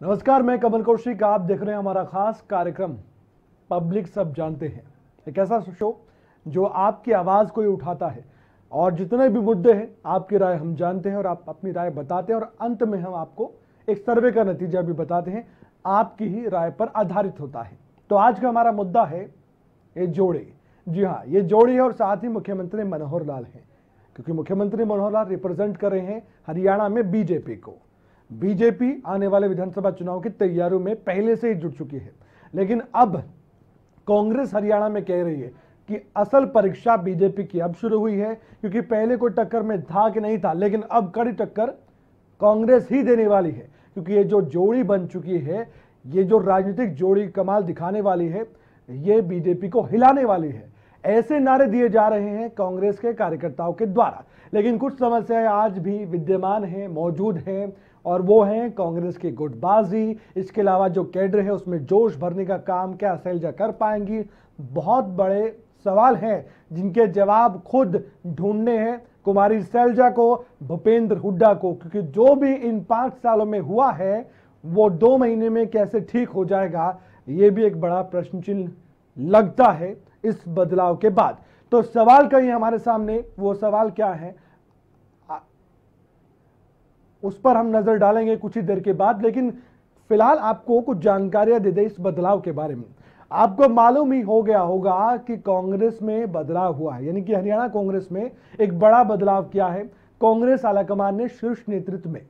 नमस्कार, मैं कमल कौशिक। आप देख रहे हैं हमारा खास कार्यक्रम पब्लिक सब जानते हैं। एक ऐसा शो जो आपकी आवाज़ को ही उठाता है और जितने भी मुद्दे हैं आपकी राय हम जानते हैं और आप अपनी राय बताते हैं और अंत में हम आपको एक सर्वे का नतीजा भी बताते हैं, आपकी ही राय पर आधारित होता है। तो आज का हमारा मुद्दा है ये जोड़े। जी हाँ, ये जोड़ी है और साथ ही मुख्यमंत्री मनोहर लाल हैं, क्योंकि मुख्यमंत्री मनोहर लाल रिप्रेजेंट कर रहे हैं हरियाणा में बीजेपी को। बीजेपी आने वाले विधानसभा चुनाव की तैयारियों में पहले से ही जुट चुकी है, लेकिन अब कांग्रेस हरियाणा में कह रही है कि असल परीक्षा बीजेपी की अब शुरू हुई है, क्योंकि पहले कोई टक्कर में था कि नहीं था, लेकिन अब कड़ी टक्कर कांग्रेस ही देने वाली है, क्योंकि ये जो जोड़ी बन चुकी है, ये जो राजनीतिक जोड़ी कमाल दिखाने वाली है, ये बीजेपी को हिलाने वाली है। ऐसे नारे दिए जा रहे हैं कांग्रेस के कार्यकर्ताओं के द्वारा, लेकिन कुछ समस्याएं आज भी विद्यमान हैं, मौजूद हैं, और वो हैं कांग्रेस की गुटबाजी। इसके अलावा जो कैडर है उसमें जोश भरने का काम क्या शैलजा कर पाएंगी? बहुत बड़े सवाल हैं जिनके जवाब खुद ढूंढने हैं कुमारी शैलजा को, भूपेंद्र हुड्डा को, क्योंकि जो भी इन 5 सालों में हुआ है वो 2 महीने में कैसे ठीक हो जाएगा, ये भी एक बड़ा प्रश्न चिन्ह लगता है इस बदलाव के बाद। तो सवाल कहीं हमारे सामने, वो सवाल क्या है उस पर हम नजर डालेंगे कुछ ही देर के बाद, लेकिन फिलहाल आपको कुछ जानकारियां दे दे इस बदलाव के बारे में। आपको मालूम ही हो गया होगा कि कांग्रेस में बदलाव हुआ है, यानी कि हरियाणा कांग्रेस में एक बड़ा बदलाव किया है कांग्रेस आलाकमान ने शीर्ष नेतृत्व में।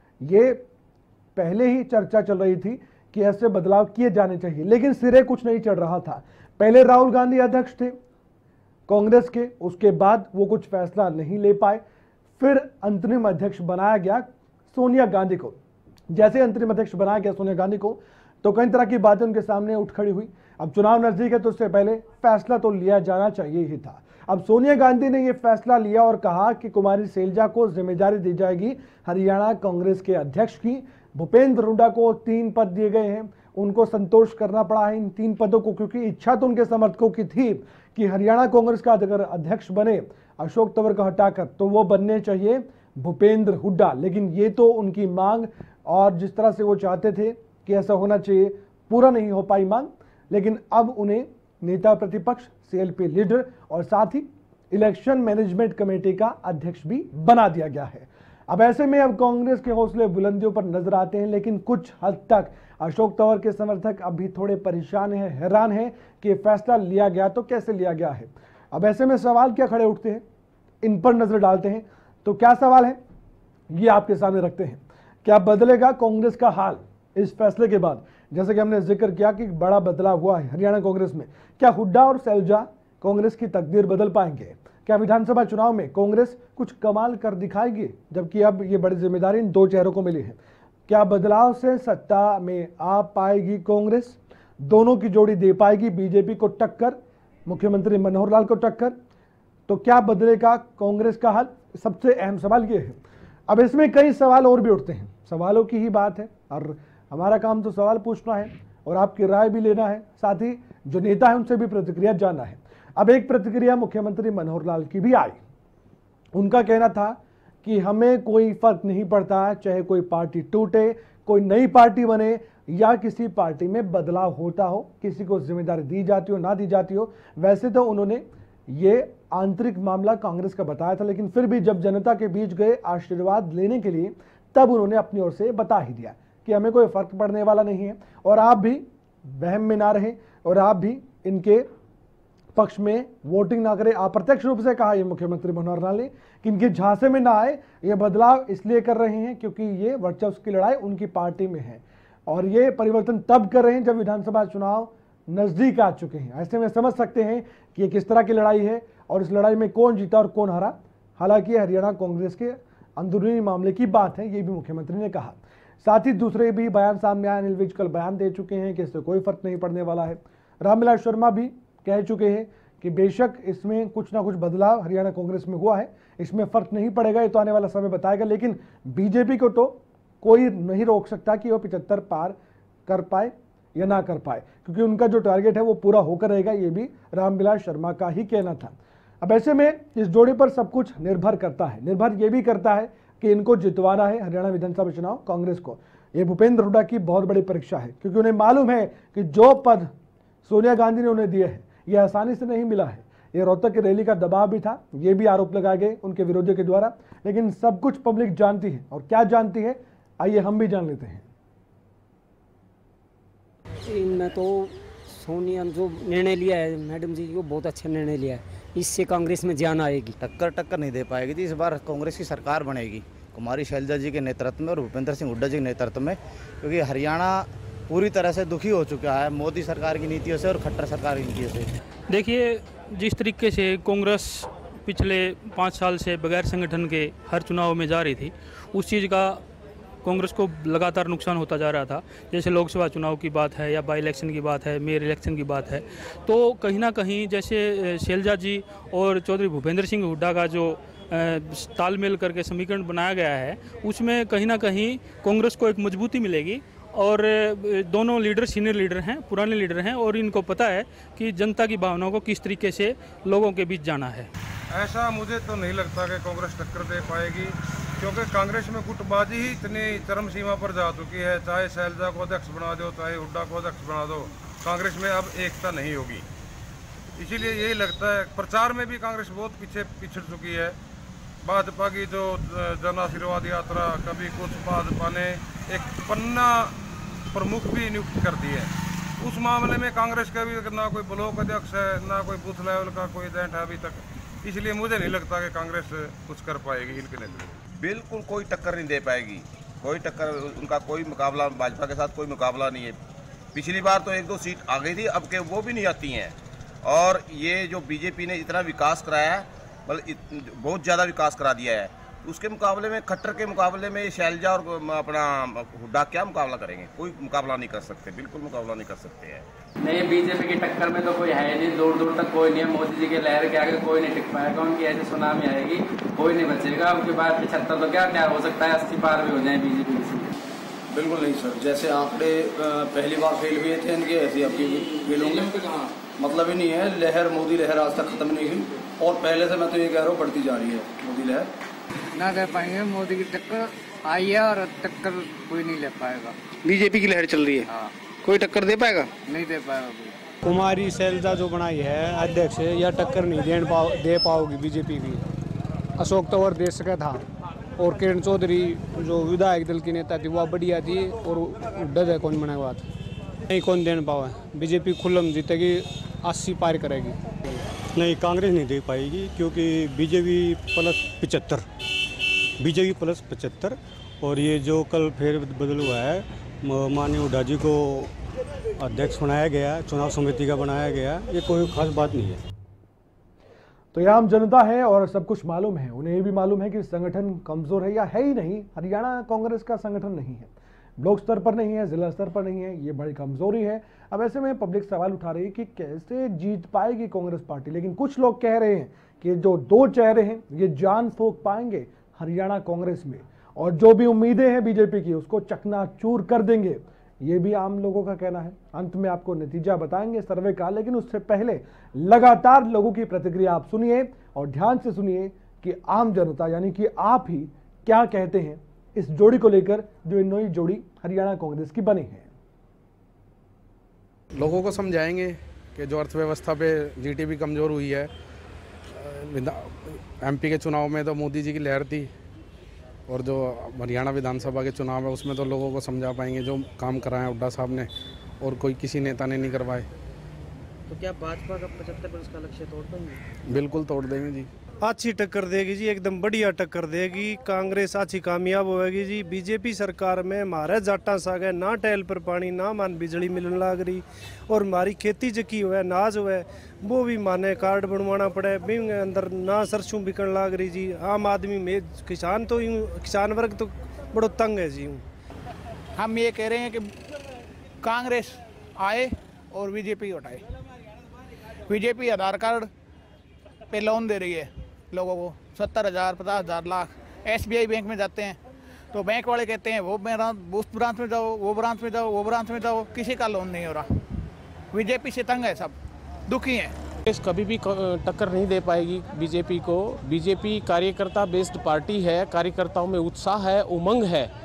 ये पहले ही चर्चा चल रही थी कि ऐसे बदलाव किए जाने चाहिए, लेकिन सिरे कुछ नहीं चढ़ रहा था। पहले राहुल गांधी अध्यक्ष थे कांग्रेस के, उसके बाद वो कुछ फैसला नहीं ले पाए, फिर अंतरिम अध्यक्ष बनाया गया सोनिया गांधी को। जैसे अंतरिम अध्यक्ष बनाया गया सोनिया गांधी को, तो कई तरह की बातें उनके सामने उठ खड़ी हुई। अब चुनाव नजदीक है तो उससे पहले फैसला तो लिया जाना चाहिए ही था। अब सोनिया गांधी ने यह फैसला लिया और कहा कि कुमारी शैलजा को जिम्मेदारी दी जाएगी हरियाणा कांग्रेस के अध्यक्ष की। भूपेंद्र हुड्डा को 3 पद दिए गए हैं, उनको संतोष करना पड़ा है इन 3 पदों को, क्योंकि इच्छा तो उनके समर्थकों की थी कि हरियाणा कांग्रेस का अगर अध्यक्ष बने अशोक तंवर को हटाकर तो वो बनने चाहिए भूपेंद्र हुड्डा। लेकिन ये तो उनकी मांग और जिस तरह से वो चाहते थे कि ऐसा होना चाहिए, पूरा नहीं हो पाई मांग। लेकिन अब उन्हें नेता प्रतिपक्ष, सीएलपी लीडर और साथ ही इलेक्शन मैनेजमेंट कमेटी का अध्यक्ष भी बना दिया गया है। अब ऐसे में अब कांग्रेस के हौसले बुलंदियों पर नजर आते हैं, लेकिन कुछ हद तक अशोक तंवर के समर्थक अभी थोड़े परेशान हैं, हैरान हैं कि फैसला लिया गया तो कैसे लिया गया है। अब ऐसे में सवाल क्या खड़े उठते हैं, इन पर नजर डालते हैं। तो क्या सवाल है ये आपके सामने रखते हैं। क्या बदलेगा कांग्रेस का हाल इस फैसले के बाद? जैसे कि हमने जिक्र किया कि बड़ा बदलाव हुआ है हरियाणा कांग्रेस में। क्या हुड्डा और शैलजा कांग्रेस की तकदीर बदल पाएंगे? क्या विधानसभा चुनाव में कांग्रेस कुछ कमाल कर दिखाएगी, जबकि अब ये बड़ी जिम्मेदारी इन 2 चेहरों को मिली है? क्या बदलाव से सत्ता में आ पाएगी कांग्रेस? दोनों की जोड़ी दे पाएगी बीजेपी को टक्कर, मुख्यमंत्री मनोहर लाल को टक्कर? तो क्या बदलेगा कांग्रेस का हाल? सबसे अहम सवाल ये है। अब इसमें कई सवाल और भी उठते हैं, सवालों की ही बात है और हमारा काम तो सवाल पूछना है और आपकी राय भी लेना है, साथ ही जो नेता है उनसे भी प्रतिक्रिया जानना है। अब एक प्रतिक्रिया मुख्यमंत्री मनोहर लाल की भी आई। उनका कहना था कि हमें कोई फर्क नहीं पड़ता, चाहे कोई पार्टी टूटे, कोई नई पार्टी बने या किसी पार्टी में बदलाव होता हो, किसी को जिम्मेदारी दी जाती हो ना दी जाती हो। वैसे तो उन्होंने ये आंतरिक मामला कांग्रेस का बताया था, लेकिन फिर भी जब जनता के बीच गए आशीर्वाद लेने के लिए, तब उन्होंने अपनी ओर से बता ही दिया कि हमें कोई फर्क पड़ने वाला नहीं है और आप भी वहम में ना रहें और आप भी इनके पक्ष में वोटिंग ना करें। अप्रत्यक्ष रूप से कहा ये मुख्यमंत्री मनोहर लाल ने कि इनके झांसे में ना आए। ये बदलाव इसलिए कर रहे हैं क्योंकि ये वर्चस्व की लड़ाई उनकी पार्टी में है और ये परिवर्तन तब कर रहे हैं जब विधानसभा चुनाव नजदीक आ चुके हैं। ऐसे में समझ सकते हैं कि ये किस तरह की लड़ाई है और इस लड़ाई में कौन जीता और कौन हारा। हालांकि हरियाणा कांग्रेस के अंदरूनी मामले की बात है, ये भी मुख्यमंत्री ने कहा। साथ ही दूसरे भी बयान सामने आए। अनिल विज कल बयान दे चुके हैं कि इससे कोई फर्क नहीं पड़ने वाला है। रामविलास शर्मा भी कह चुके हैं कि बेशक इसमें कुछ ना कुछ बदलाव हरियाणा कांग्रेस में हुआ है, इसमें फर्क नहीं पड़ेगा, ये तो आने वाला समय बताएगा। लेकिन बीजेपी को तो कोई नहीं रोक सकता कि वो 75 पार कर पाए या ना कर पाए, क्योंकि उनका जो टारगेट है वो पूरा होकर रहेगा, ये भी रामविलास शर्मा का ही कहना था। अब ऐसे में इस जोड़े पर सब कुछ निर्भर करता है, निर्भर ये भी करता है कि इनको जितवाना है हरियाणा विधानसभा चुनाव कांग्रेस को। ये भूपेंद्र हुड्डा की बहुत बड़ी परीक्षा है, क्योंकि उन्हें मालूम है कि जो पद सोनिया गांधी ने उन्हें दिए हैं ये आसानी से नहीं मिला है। ये रोहतक की रैली का दबाव भी था, ये भी आरोप लगाए गए उनके विरोधियों के द्वारा, लेकिन सब कुछ पब्लिक जानती है। और क्या जानती है, आइए हम भी जान लेते हैं। इनमें तो सोनिया ने जो निर्णय लिया है मैडम जी, वो बहुत अच्छा निर्णय लिया है। इससे कांग्रेस में जान आएगी। टक्कर नहीं दे पाएगी जी। इस बार कांग्रेस की सरकार बनेगी कुमारी शैलजा जी के नेतृत्व में और भूपेंद्र सिंह हुड्डा जी के नेतृत्व में, क्योंकि हरियाणा पूरी तरह से दुखी हो चुका है मोदी सरकार की नीतियों से और खट्टर सरकार की नीतियों से। देखिए, जिस तरीके से कांग्रेस पिछले 5 साल से बगैर संगठन के हर चुनाव में जा रही थी, उस चीज़ का कांग्रेस को लगातार नुकसान होता जा रहा था। जैसे लोकसभा चुनाव की बात है या बाई इलेक्शन की बात है, मेयर इलेक्शन की बात है, तो कहीं ना कहीं जैसे शैलजा जी और चौधरी भूपेंद्र सिंह हुड्डा का जो तालमेल करके समीकरण बनाया गया है, उसमें कहीं ना कहीं कांग्रेस को एक मजबूती मिलेगी। और दोनों लीडर सीनियर लीडर हैं, पुराने लीडर हैं, और इनको पता है कि जनता की भावनाओं को किस तरीके से लोगों के बीच जाना है। ऐसा मुझे तो नहीं लगता कि कांग्रेस टक्कर दे पाएगी, क्योंकि कांग्रेस में गुटबाजी ही इतनी चरम सीमा पर जा चुकी है। चाहे शैलजा को अध्यक्ष बना दो, चाहे हुड्डा को अध्यक्ष बना दो, कांग्रेस में अब एकता नहीं होगी। इसीलिए यही लगता है, प्रचार में भी कांग्रेस बहुत पीछे पिछड़ चुकी है। भाजपा की जो जन आशीर्वाद यात्रा, कभी कुछ भाजपा ने एक पन्ना प्रमुख भी नियुक्त कर दी है। उस मामले में कांग्रेस का भी ना कोई ब्लॉक अध्यक्ष है, ना कोई बूथ लेवल का कोई एजेंट है अभी तक। इसलिए मुझे नहीं लगता कि कांग्रेस कुछ कर पाएगी इनके नेतृत्व। बिल्कुल कोई टक्कर नहीं दे पाएगी, कोई टक्कर, उनका कोई मुकाबला, भाजपा के साथ कोई मुकाबला नहीं है। पिछली बार तो 1-2 सीट आ गई थी, अब के वो भी नहीं आती हैं। और ये जो बीजेपी ने इतना विकास कराया है, मतलब बहुत ज़्यादा विकास करा दिया है, उसके मुकाबले में, खट्टर के मुकाबले में शैलजा और अपना हुड्डा क्या मुकाबला करेंगे? कोई मुकाबला नहीं कर सकते, बिल्कुल मुकाबला नहीं कर सकते हैं। नहीं, बीजेपी की टक्कर में तो कोई है नहीं, दूर दूर तक कोई नहीं है। मोदी जी के लहर के आगे कोई नहीं टिक पाएगा, उनकी ऐसी सुनामी आएगी, कोई नहीं बचेगा। उनके बाद 75 तो क्या हो सकता है, 80 पार भी हो जाए बीजेपी की। बिल्कुल नहीं सर, जैसे आंकड़े पहली बार फेल हुए थे इनके, ऐसे अब फेल होंगे, मतलब ही नहीं है। लहर, मोदी लहर आज तक खत्म नहीं हुई, और पहले से मैं तो ये कह रहा हूँ बढ़ती जा रही है मोदी लहर। ना दे पाएंगे, मोदी की टक्कर आई है और टक्कर कोई नहीं ले पाएगा। बीजेपी की लहर चल रही है, हाँ। कोई टक्कर दे पाएगा? नहीं दे पाएगा। कुमारी शैलजा जो बनाई है अध्यक्ष, या टक्कर नहीं दे पाओगी बीजेपी की। अशोक तंवर दे सका था, और किरण चौधरी जो विधायक दल की नेता थी वो बढ़िया थी, और हुड्डा है कौन बना हुआ था, नहीं कौन देने पावा। बीजेपी खुल्लम जीतेगी, 80 पार करेगी। नहीं, कांग्रेस नहीं दे पाएगी, क्योंकि बीजेपी प्लस 75, बीजेपी प्लस 75, और ये जो कल फेर बदल हुआ है, माननीय हुड्डा जी को अध्यक्ष बनाया गया, चुनाव समिति का बनाया गया, ये कोई खास बात नहीं है। तो यह आम जनता है और सब कुछ मालूम है, उन्हें ये भी मालूम है कि संगठन कमजोर है या है ही नहीं। हरियाणा कांग्रेस का संगठन नहीं है, ब्लॉक स्तर पर नहीं है, जिला स्तर पर नहीं है, ये बड़ी कमजोरी है। अब ऐसे में पब्लिक सवाल उठा रही है कि कैसे जीत पाएगी कांग्रेस पार्टी। लेकिन कुछ लोग कह रहे हैं कि जो 2 चेहरे हैं ये जान फूंक पाएंगे हरियाणा कांग्रेस में, और जो भी उम्मीदें हैं बीजेपी की उसको चकनाचूर कर देंगे, ये भी आम लोगों का कहना है। अंत में आपको नतीजा बताएंगे सर्वे का, लेकिन उससे पहले लगातार लोगों की प्रतिक्रिया आप सुनिए, और ध्यान से सुनिए कि आम जनता यानी कि आप ही क्या कहते हैं इस जोड़ी को लेकर, जो नई जोड़ी हरियाणा कांग्रेस की बनी है। लोगों को समझाएंगे कि जो अर्थव्यवस्था पे जीडीपी कमज़ोर हुई है, एमपी के चुनाव में तो मोदी जी की लहर थी, और जो हरियाणा विधानसभा के चुनाव है उसमें तो लोगों को समझा पाएंगे जो काम कराए हुड्डा साहब ने, और कोई किसी नेता ने नहीं करवाए। तो क्या भाजपा का 75% का लक्ष्य तोड़ देंगे? बिल्कुल तोड़ देंगे जी। अच्छी टक्कर देगी जी, एकदम बढ़िया टक्कर देगी। कांग्रेस अच्छी कामयाब होगी जी। बीजेपी सरकार में हमारे जाटा साग है, ना टैल पर पानी, ना मान बिजली मिलने लग रही, और हमारी खेती जकी हुआ नाज हुआ वो भी माने कार्ड बनवाना पड़े, भी अंदर ना सरसों बिकन लग रही जी। आम आदमी में किसान तो यूँ, किसान वर्ग तो बड़ो तंग है जी। हम ये कह रहे हैं कि कांग्रेस आए और बीजेपी हटाए। बीजेपी आधार कार्ड पे लोन दे रही है लोगों को 70,000, 50,000, लाख। SBI बैंक में जाते हैं तो बैंक वाले कहते हैं वो ब्रांच में जाओ, वो ब्रांच में जाओ, वो ब्रांच में जाओ, किसी का लोन नहीं हो रहा। बीजेपी से तंग है, सब दुखी हैं। कांग्रेस कभी भी टक्कर नहीं दे पाएगी बीजेपी को। बीजेपी कार्यकर्ता बेस्ड पार्टी है, कार्यकर्ताओं में उत्साह है, उमंग है,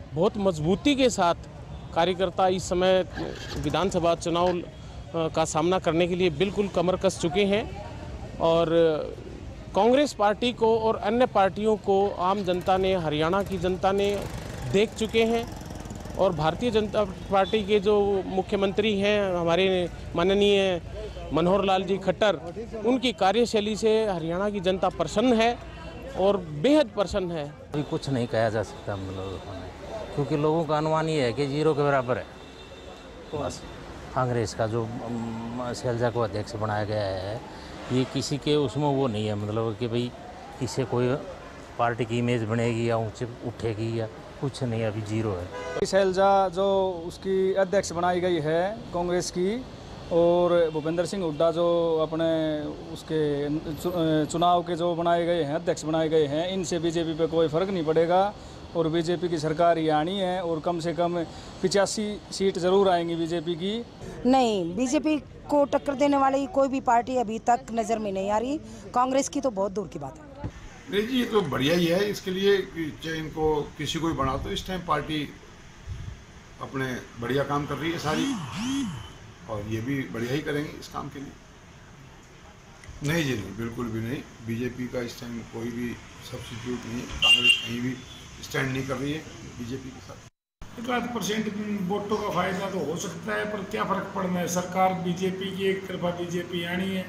बहुत मजबूती के साथ कार्यकर्ता इस समय विधानसभा चुनाव का सामना करने के लिए बिल्कुल कमर कस चुके हैं और कांग्रेस पार्टी को और अन्य पार्टियों को आम जनता ने, हरियाणा की जनता ने देख चुके हैं और भारतीय जनता पार्टी के जो मुख्यमंत्री हैं हमारे माननीय मनोहर लाल जी खट्टर, उनकी कार्यशैली से हरियाणा की जनता प्रसन्न है और बेहद प्रसन्न है। अभी कुछ नहीं कहा जा सकता हम लोगों को, क्योंकि लोगों का अनुमान ये है कि 0 के बराबर है। बस कांग्रेस का जो शैलजा को अध्यक्ष बनाया गया है, ये किसी के उसमें वो नहीं है, मतलब कि भाई इससे कोई पार्टी की इमेज बनेगी या ऊँचे उठेगी या कुछ नहीं, अभी 0 है। शैलजा जो उसकी अध्यक्ष बनाई गई है कांग्रेस की, और भूपेंद्र सिंह हुड्डा जो अपने उसके चुनाव के जो बनाए गए हैं, अध्यक्ष बनाए गए हैं, इनसे बीजेपी पे कोई फ़र्क नहीं पड़ेगा और बीजेपी की सरकार ही आनी है और कम से कम 85 सीट ज़रूर आएंगी बीजेपी की। नहीं, बीजेपी को टक्कर देने वाली कोई भी पार्टी अभी तक नज़र में नहीं आ रही, कांग्रेस की तो बहुत दूर की बात है। नहीं जी, ये तो बढ़िया ही है। इसके लिए चाहे इनको किसी को भी बना, तो इस टाइम पार्टी अपने बढ़िया काम कर रही है सारी, और ये भी बढ़िया ही करेंगे इस काम के लिए। नहीं जी, नहीं, बिल्कुल भी नहीं। बीजेपी का इस टाइम कोई भी सब्स्टिट्यूट नहीं है। कांग्रेस कहीं भी स्टैंड नहीं कर रही है बीजेपी के साथ। 1% वोटों का फायदा तो हो सकता है, पर क्या फर्क पड़ना है। सरकार बीजेपी की, एक तरफा बीजेपी आनी है,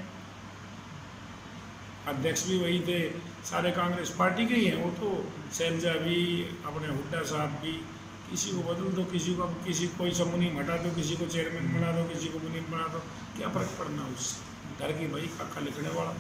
अध्यक्ष भी वही थे, सारे कांग्रेस पार्टी के ही हैं। वो तो शैलजा भी, अपने हुड्डा साहब भी, किसी को बदल दो, किसी कोई से मुनीम हटा दो, किसी को चेयरमैन बना दो, किसी को मुनीम बना दो, क्या फर्क पड़ना उससे। डर की भाई काका लिखने वाला।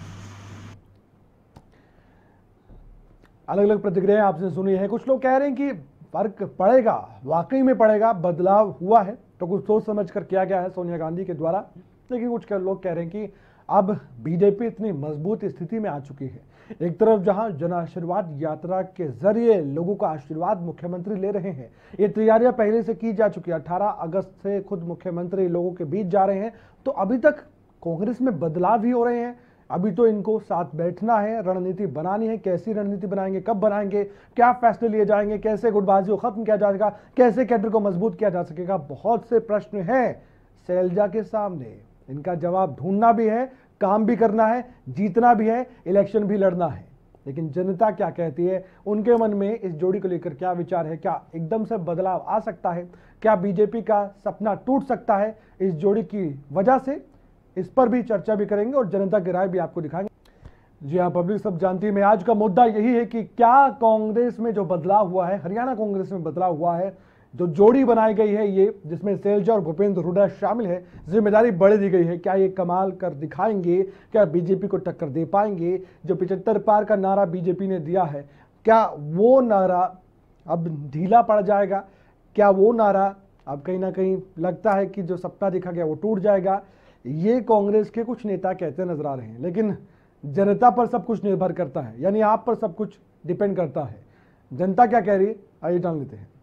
अलग अलग प्रतिक्रियाएं आपने सुनी है। कुछ लोग कह रहे हैं कि फर्क पड़ेगा, वाकई में पड़ेगा, बदलाव हुआ है तो कुछ सोच समझ कर किया गया है सोनिया गांधी के द्वारा। लेकिन कुछ लोग कह रहे हैं कि अब बीजेपी इतनी मजबूत स्थिति में आ चुकी है, एक तरफ जहां जन आशीर्वाद यात्रा के जरिए लोगों का आशीर्वाद मुख्यमंत्री ले रहे हैं, ये तैयारियां पहले से की जा चुकी है। 18 अगस्त से खुद मुख्यमंत्री लोगों के बीच जा रहे हैं, तो अभी तक कांग्रेस में बदलाव ही हो रहे हैं। अभी तो इनको साथ बैठना है, रणनीति बनानी है। कैसी रणनीति बनाएंगे, कब बनाएंगे, क्या फैसले लिए जाएंगे, कैसे गुटबाजी को खत्म किया जाएगा, कैसे कैडर को मजबूत किया जा सकेगा, बहुत से प्रश्न हैं शैलजा के सामने। इनका जवाब ढूंढना भी है, काम भी करना है, जीतना भी है, इलेक्शन भी लड़ना है। लेकिन जनता क्या कहती है, उनके मन में इस जोड़ी को लेकर क्या विचार है, क्या एकदम से बदलाव आ सकता है, क्या बीजेपी का सपना टूट सकता है इस जोड़ी की वजह से, इस पर भी चर्चा भी करेंगे और जनता की राय भी आपको दिखाएंगे। जी हाँ, पब्लिक सब जानती है। आज का मुद्दा यही है कि क्या कांग्रेस में जो बदलाव हुआ है, हरियाणा कांग्रेस में बदलाव हुआ है, जो जोड़ी बनाई गई है ये, जिसमें शैलजा और भूपेंद्र हुड्डा शामिल है, जिम्मेदारी बढ़ दी गई है, क्या ये कमाल कर दिखाएंगे, क्या बीजेपी को टक्कर दे पाएंगे। जो 75 पार का नारा बीजेपी ने दिया है, क्या वो नारा अब ढीला पड़ जाएगा, क्या वो नारा अब कहीं ना कहीं लगता है कि जो सपना देखा गया वो टूट जाएगा। ये कांग्रेस के कुछ नेता कहते नजर आ रहे हैं, लेकिन जनता पर सब कुछ निर्भर करता है, यानी आप पर सब कुछ डिपेंड करता है। जनता क्या कह रही है, आइए जान लेते हैं।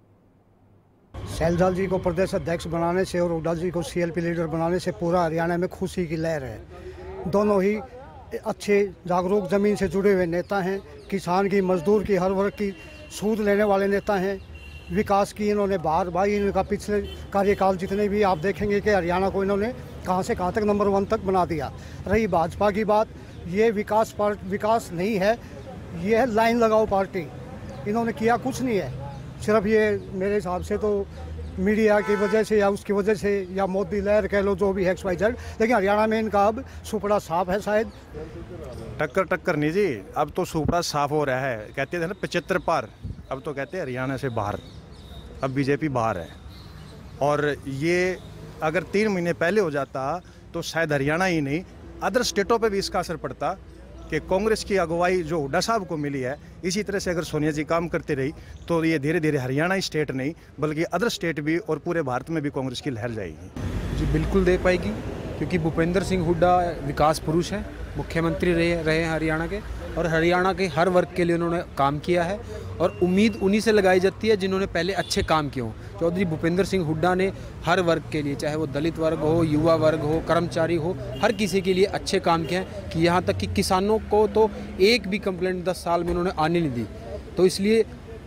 शैलजा जी को प्रदेश अध्यक्ष बनाने से और हुड्डा जी को सीएलपी लीडर बनाने से पूरा हरियाणा में खुशी की लहर है। दोनों ही अच्छे जागरूक ज़मीन से जुड़े हुए नेता हैं, किसान की, मजदूर की, हर वर्ग की सूद लेने वाले नेता हैं। विकास की इन्होंने बार इनका पिछले कार्यकाल जितने भी आप देखेंगे कि हरियाणा को इन्होंने कहां से कहां तक नंबर 1 तक बना दिया। रही भाजपा की बात, ये विकास नहीं है, ये है लाइन लगाओ पार्टी। इन्होंने किया कुछ नहीं है, सिर्फ ये मेरे हिसाब से तो मीडिया की वजह से या उसकी वजह से या मोदी लहर कह लो, जो भी XYZ, लेकिन हरियाणा में इनका अब सुपड़ा साफ है। शायद टक्कर नहीं जी, अब तो सुपड़ा साफ हो रहा है। कहते थे ना 75 पार, अब तो कहते हैं हरियाणा से बाहर, अब बीजेपी बाहर है। और ये अगर 3 महीने पहले हो जाता तो शायद हरियाणा ही नहीं, अदर स्टेटों पे भी इसका असर पड़ता कि कांग्रेस की अगुवाई जो हुड्डा साहब को मिली है, इसी तरह से अगर सोनिया जी काम करते रही तो ये धीरे धीरे हरियाणा ही स्टेट नहीं बल्कि अदर स्टेट भी और पूरे भारत में भी कांग्रेस की लहर जाएगी। जी बिल्कुल दे पाएगी, क्योंकि भूपेंद्र सिंह हुड्डा विकास पुरुष हैं, मुख्यमंत्री रहे हैं हरियाणा के, और हरियाणा के हर वर्ग के लिए उन्होंने काम किया है और उम्मीद उन्हीं से लगाई जाती है जिन्होंने पहले अच्छे काम किए हों। चौधरी भूपेंद्र सिंह हुड्डा ने हर वर्ग के लिए, चाहे वो दलित वर्ग हो, युवा वर्ग हो, कर्मचारी हो, हर किसी के लिए अच्छे काम किए हैं कि यहाँ तक कि किसानों को तो एक भी कंप्लेंट 10 साल में उन्होंने आने नहीं दी। तो इसलिए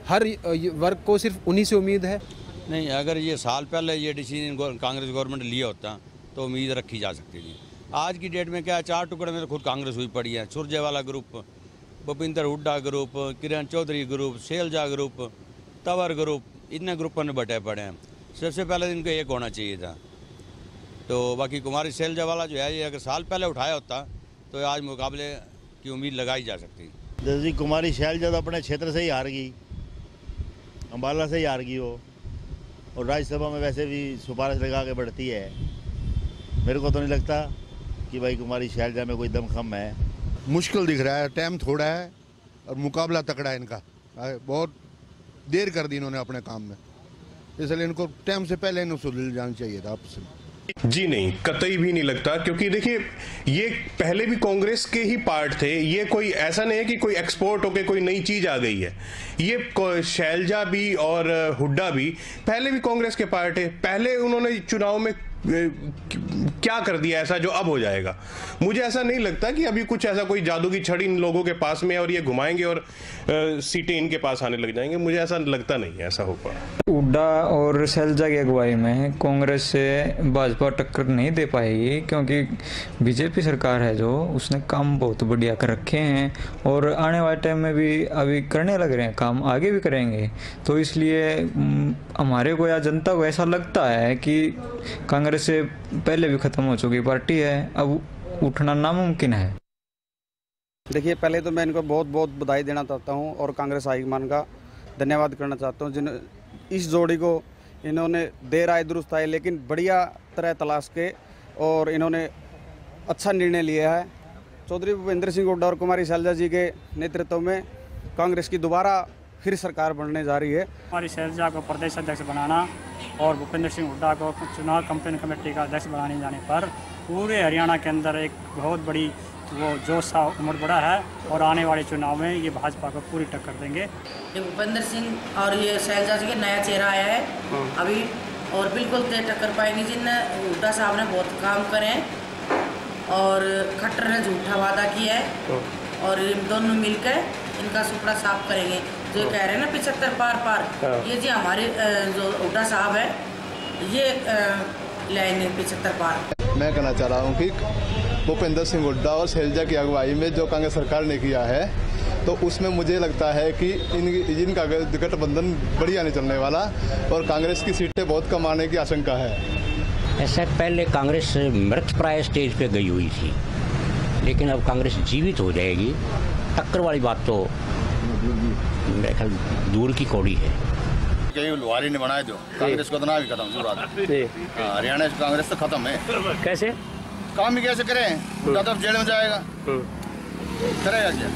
हर वर्ग को सिर्फ उन्हीं से उम्मीद है। नहीं, अगर ये साल पहले ये डिसीजन कांग्रेस गवर्नमेंट लिया होता तो उम्मीद रखी जा सकती थी। आज की डेट में क्या है, 4 टुकड़े में तो खुद कांग्रेस हुई पड़ी है। Surjewala group, Bhupinder Hooda group, Kiran Chaudhary group, Shailja group, Tanwar group, इतने ग्रुपों में बटे पड़े हैं। सबसे पहले इनको एक होना चाहिए था। तो बाकी कुमारी शैलजा वाला जो है, ये अगर साल पहले उठाया होता तो आज मुकाबले की उम्मीद लगाई जा सकती। जैसे कुमारी शैलजा तो अपने क्षेत्र से ही हार गई, अम्बाला से ही हार गई वो, और राज्यसभा में वैसे भी सिफारिश लगा के बढ़ती है। मेरे को तो नहीं लगता कि भाई कुमारी शैलजा में कोई दमखम है। मुश्किल दिख रहा है, टाइम थोड़ा है और मुकाबला तकड़ा है इनका। बहुत देर कर दी इन्होंने अपने काम में, इसलिए इनको टाइम से पहले इन्हें सुलझ जाना चाहिए था आपसे। जी नहीं, कतई भी नहीं लगता, क्योंकि देखिए ये पहले भी कांग्रेस के ही पार्ट थे। ये कोई ऐसा नहीं है कि कोई एक्सपोर्ट होके कोई नई चीज आ गई है। ये शैलजा भी और हुड्डा भी पहले भी कांग्रेस के पार्ट है। पहले उन्होंने चुनाव में क्या कर दिया ऐसा जो अब हो जाएगा। मुझे ऐसा नहीं लगता कि अभी कुछ ऐसा कोई जादू की छड़ी इन लोगों के पास में है और ये घुमाएंगे और सीटें इनके पास आने लग जाएंगे। मुझे ऐसा लगता नहीं है ऐसा होगा। हुड्डा और शैलजा की अगुवाई में कांग्रेस से भाजपा टक्कर नहीं दे पाएगी, क्योंकि बीजेपी सरकार है जो, उसने काम बहुत बढ़िया कर रखे हैं और आने वाले टाइम में भी अभी करने लग रहे हैं काम, आगे भी करेंगे। तो इसलिए हमारे को या जनता को ऐसा लगता है कि कांग्रेस से पहले भी खत्म हो चुकी पार्टी है, अब उठना नामुमकिन है। देखिए, पहले तो मैं इनको बहुत बहुत बधाई देना चाहता हूं और कांग्रेस हाईकमान का धन्यवाद करना चाहता हूं, जिन इस जोड़ी को इन्होंने देर आए दुरुस्त आए लेकिन बढ़िया तरह तलाश के और इन्होंने अच्छा निर्णय लिया है। चौधरी भूपेंद्र सिंह हुड्डा और कुमारी शैलजा जी के नेतृत्व में कांग्रेस की दोबारा फिर सरकार बनने जा रही है। कुमारी शैलजा को प्रदेश अध्यक्ष बनाना और भूपेंद्र सिंह हुड्डा को चुनाव कैंपेन कमेटी का अध्यक्ष बनाने जाने पर पूरे हरियाणा के अंदर एक बहुत बड़ी वो जोश सा उमड़ पड़ा है और आने वाले चुनाव में ये भाजपा को पूरी टक्कर देंगे। ये भूपेंद्र सिंह और ये शैलजा जी के नया चेहरा आया है अभी, और बिल्कुल तय टक्कर पाएंगे। जिन हुड्डा साहब ने बहुत काम करे हैं और खट्टर ने झूठा वादा किया है और इन दोनों मिलकर इनका सुपड़ा साफ करेंगे। जो कह रहे हैं ना 75 पार, ये जी हमारे जो हुड्डा साहब है ये लाएंगे 75 पार। मैं कहना चाह रहा हूँ कि भूपेंद्र सिंह हुड्डा और शैलजा की अगुवाई में जो कांग्रेस सरकार ने किया है, तो उसमें मुझे लगता है कि इनका गठबंधन बढ़िया नहीं चलने वाला और कांग्रेस की सीटें बहुत कम आने की आशंका है। ऐसा पहले कांग्रेस मृत प्राय स्टेज पे गई हुई थी, लेकिन अब कांग्रेस जीवित हो जाएगी। टक्कर वाली बात तो मेरे ख्याल दूर की कौड़ी है। कहीं लुहारी ने बनाए दो कांग्रेस को, तो ना भी खत्म। हरियाणा से कांग्रेस तो खत्म है। कैसे काम भी कैसे करें? हुड्डा तो जेल में जाएगा, करेगा क्या?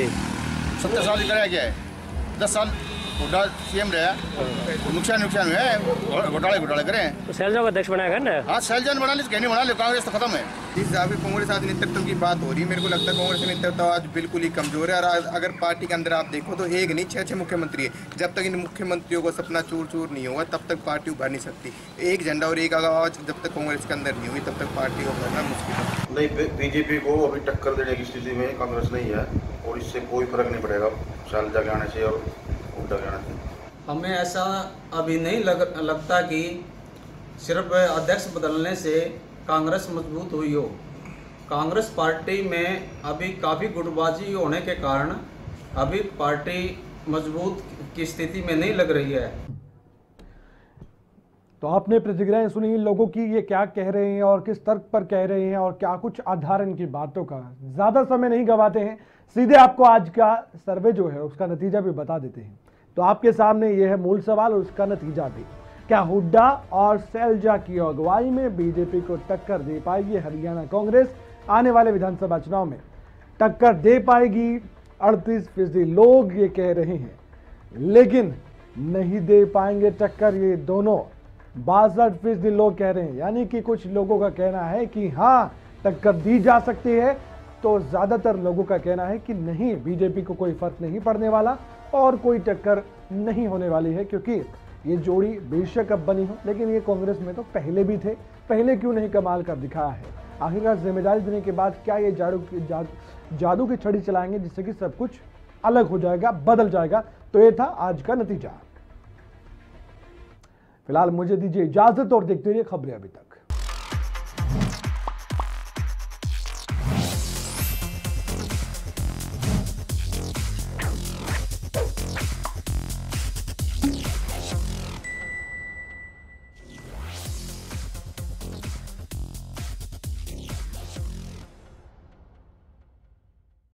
70 साल करेगा क्या है? 10 साल हुड्डा सीएम रहा, नुकसान है, घोटाले करें। तो शैलजा को अध्यक्ष बनाएगा ना? हाँ, शैलजा ने बना ली, कहने बना लो, कांग्रेस तो खत्म है। जिस हिसाब से कांग्रेस आज नेतृत्व की बात हो रही है, मेरे को लगता है कांग्रेस नेतृत्व आज बिल्कुल ही कमजोर है। और अगर पार्टी के अंदर आप देखो तो एक नहीं 6 मुख्यमंत्री है। जब तक इन मुख्यमंत्रियों को सपना चूर नहीं होगा तब तक पार्टी उभर नहीं सकती। एक झंडा और एक आवाज जब तक कांग्रेस के अंदर नहीं हुई तब तक पार्टी को उभरना मुश्किल है। नहीं, बीजेपी को अभी टक्कर देने की स्थिति में कांग्रेस नहीं है और इससे कोई फर्क नहीं पड़ेगा शैलजा के आने से और हुड्डा के आने से। हमें ऐसा अभी नहीं लगता कि सिर्फ अध्यक्ष बदलने से कांग्रेस मजबूत हुई हो। कांग्रेस पार्टी में अभी काफ़ी गुटबाजी होने के कारण अभी पार्टी मजबूत की स्थिति में नहीं लग रही है। तो आपने प्रतिक्रियाएं सुनी लोगों की, ये क्या कह रहे हैं और किस तर्क पर कह रहे हैं और क्या कुछ आधार इनकी बातों का। ज़्यादा समय नहीं गवाते हैं, सीधे आपको आज का सर्वे जो है उसका नतीजा भी बता देते हैं। तो आपके सामने यह है मूल सवाल और उसका नतीजा भी। क्या हुड्डा और शैलजा की अगुवाई में बीजेपी को टक्कर दे पाएगी हरियाणा कांग्रेस? आने वाले विधानसभा चुनाव में टक्कर दे पाएगी 38% लोग ये कह रहे हैं, लेकिन नहीं दे पाएंगे टक्कर ये दोनों 62% लोग कह रहे हैं। यानी कि कुछ लोगों का कहना है कि हाँ टक्कर दी जा सकती है, तो ज्यादातर लोगों का कहना है कि नहीं, बीजेपी को कोई फर्क नहीं पड़ने वाला और कोई टक्कर नहीं होने वाली है, क्योंकि ये जोड़ी बेशक अब बनी हो लेकिन ये कांग्रेस में तो पहले भी थे, पहले क्यों नहीं कमाल कर दिखाया है। आखिरकार जिम्मेदारी देने के बाद क्या ये जादू की छड़ी चलाएंगे जिससे कि सब कुछ अलग हो जाएगा, बदल जाएगा? तो ये था आज का नतीजा। फिलहाल मुझे दीजिए इजाजत और देखते रहिए खबरें अभी तक।